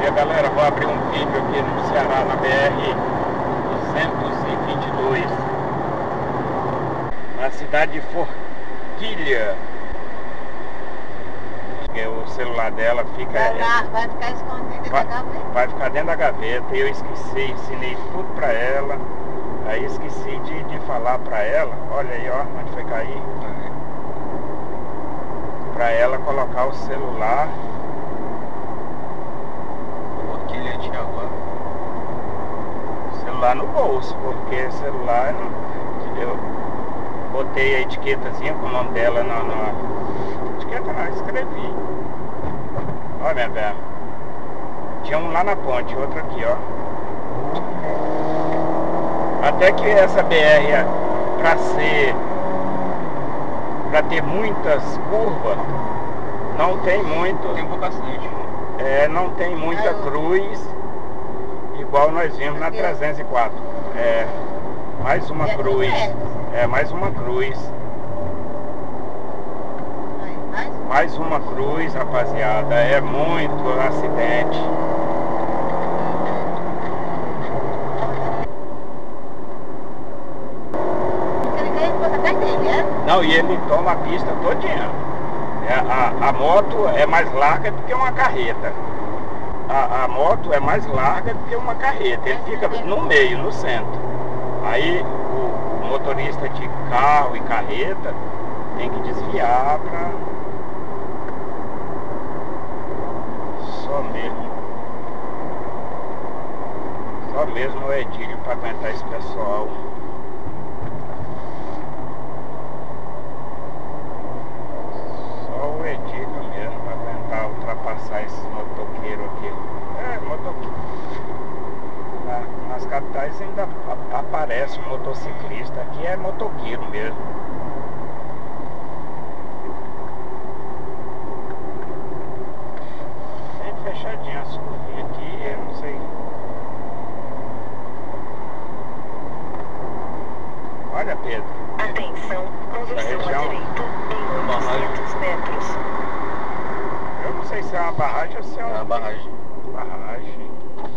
dia, galera. Vou abrir um vídeo aqui no Ceará, na BR-222, na cidade de Forquilha. O celular dela fica... Vai ficar escondido dentro da gaveta? Vai ficar dentro da gaveta. E eu esqueci, ensinei tudo pra ela. Aí esqueci de falar pra ela. Olha aí, ó, onde foi cair. Pra ela colocar o celular. Forquilha de água. Celular no bolso, porque celular eu botei a etiquetazinha com o nome dela na etiqueta, não, escrevi. Olha minha perna. Tinha um lá na ponte, outro aqui, ó. Até que essa BR, pra ter muitas curvas, não tem muito. Tem pouco acidente. Não tem muita cruz, igual nós vimos na 304. Mais uma cruz. Mais uma cruz. Mais uma cruz, rapaziada. É muito acidente. Não, e ele toma a pista todinha. A moto é mais larga do que uma carreta. A moto é mais larga do que uma carreta. Ele fica no meio, no centro. Aí o motorista de carro e carreta tem que desviar pra... Só mesmo o Edílio para aguentar esse pessoal. Só o Edílio mesmo para aguentar ultrapassar esses motoqueiros aqui. Motoqueiro. Nas capitais ainda aparece um motociclista. Aqui é motoqueiro mesmo. Fechadinha as curvinhas aqui, eu não sei. Olha, Pedro. Atenção, conversão à direita em 200 metros. Eu não sei se é uma barragem ou se é uma barragem. Barragem.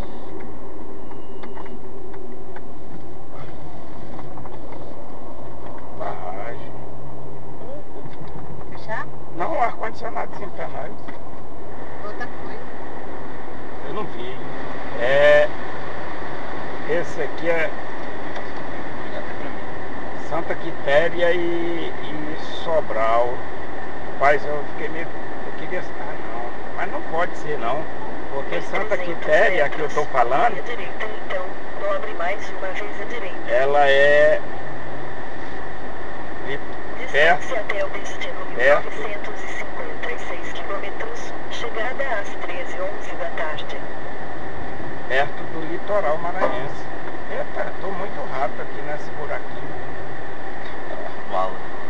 Barragem. Fechar? Não, o ar-condicionado sim pra nós. Outra coisa. Eu não vi. Esse aqui é Santa Quitéria e Sobral. Rapaz, eu fiquei meio... Eu queria... não. Mas não pode ser não. Porque Santa Quitéria, que eu tô falando... Direita, então, dobre mais uma vez à direita. Ela é... Distância até o destino, 956 quilômetros. Chegada às 13h11 da tarde. Perto do litoral maranhense. Eita, tô muito rápido aqui nesse buraquinho. Mala.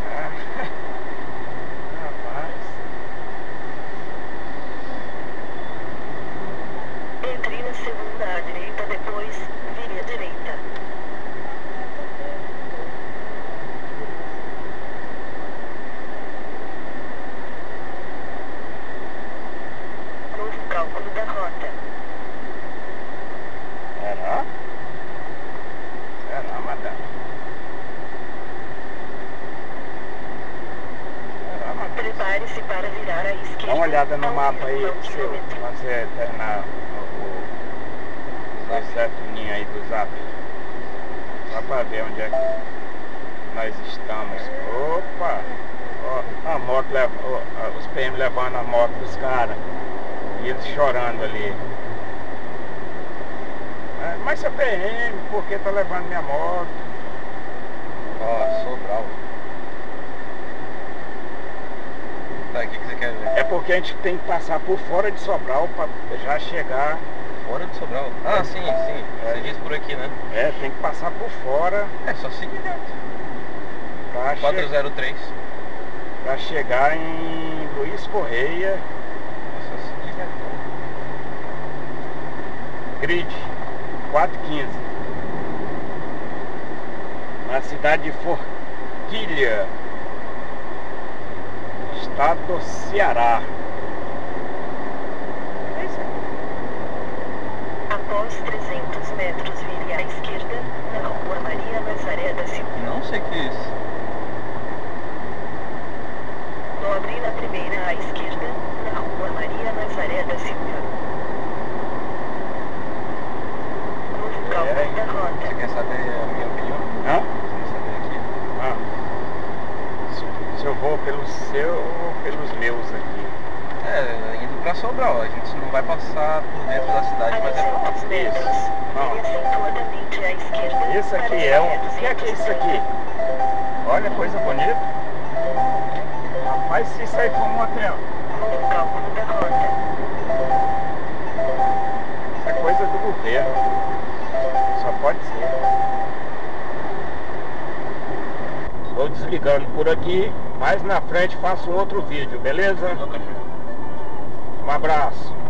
Rapaz. Entre na segunda à direita, depois vire à direita. Novo cálculo da rota. Será? Será, madame? Será, madame? Prepare-se para virar à esquerda. Dá uma olhada no mapa aí, seu, quando você terminar o setinho aí do Zap. Só pra ver onde é que nós estamos. Opa! Ó, a moto os PM levando a moto dos caras. E eles chorando ali. Mas seu PM, por que tá levando minha moto? Ó, Sobral. Tá, o que você quer ver? É porque a gente tem que passar por fora de Sobral pra já chegar. Fora de Sobral? Ah, sim. Você diz por aqui, né? Tem que passar por fora. É só seguir dentro. Pra 403. Pra chegar em Luiz Correia. É só seguir dentro. Grid 415. Na cidade de Forquilha, estado do Ceará. É isso aqui. Após 300 metros, vire à esquerda, na rua Maria Nazaré da Silva. Não sei o que é isso. Dobre na primeira à esquerda, na rua Maria Nazaré da Silva. Novo cálculo da Você rota. quer saber a minha opinião? Hã? Você quer saber aqui? Ah. Se eu vou pelo seu ou pelos meus aqui? Indo pra Sobral, a gente não vai passar por dentro da cidade, mas é pra 200 metros, Isso. vire acentuadamente à esquerda. Esse aqui para é um... a O que é isso aqui? Olha, coisa bonita. Rapaz, se isso aí for um hotel. Novo cálculo da rota. Isso é coisa do governo. Só pode ser. Vou desligando por aqui. Mais na frente faço um outro vídeo, beleza? Um abraço.